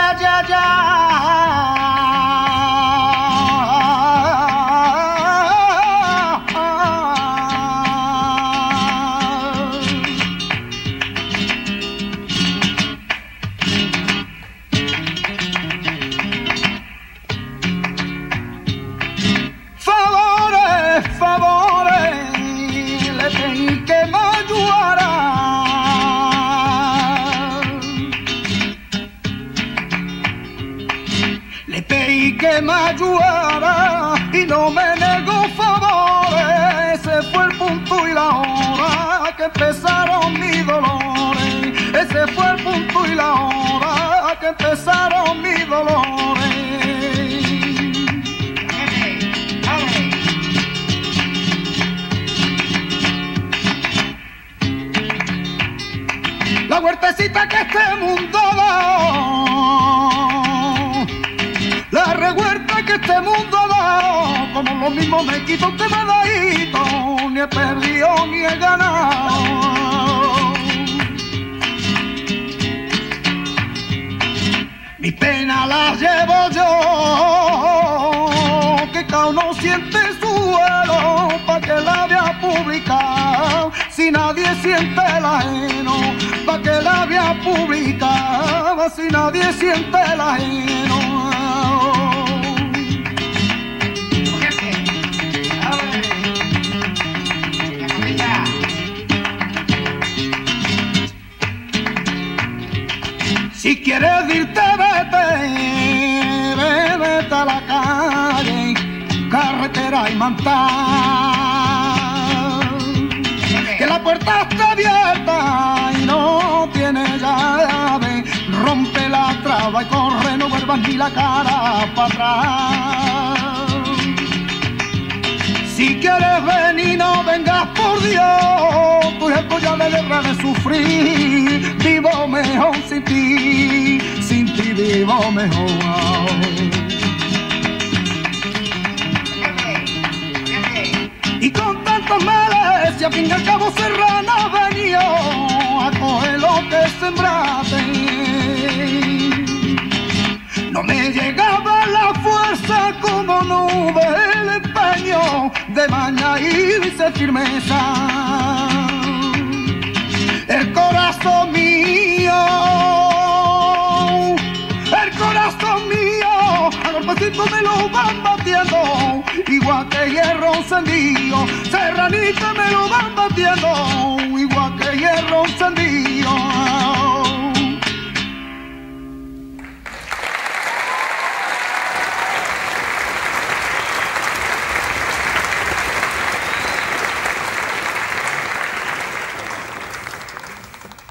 ya, ya. Que me ayudara y no me negó favores. Ese fue el punto y la hora que empezaron mis dolores. Ese fue el punto y la hora que empezaron mis dolores. La huertecita que este mundo da, la revuelta que este mundo ha dado, como lo mismo me quito un temadadito, ni he perdido ni he ganado. Mi pena la llevo yo, que cada uno siente su duelo, pa' que la vea publicar, si nadie siente el ajeno, pa' que la vea publicar, si nadie siente el ajeno. Si quieres irte, vete, vete a la calle, carretera y mantar. Que la puerta está abierta y no tiene llave, rompe la traba y corre, no vuelvas ni la cara para atrás. Si quieres venir, no vengas por Dios, tu tiempo ya me dejará de sufrir. Vivo mejor sin ti vivo mejor. Y con tantos males, y al fin y al cabo Serrano venido a coger lo que sembraste. No me llegaba la fuerza como nube, el empeño de maña y dice firmeza. El corazón mío, a golpecito me lo van batiendo, igual que hierro encendido, serranita me lo van batiendo,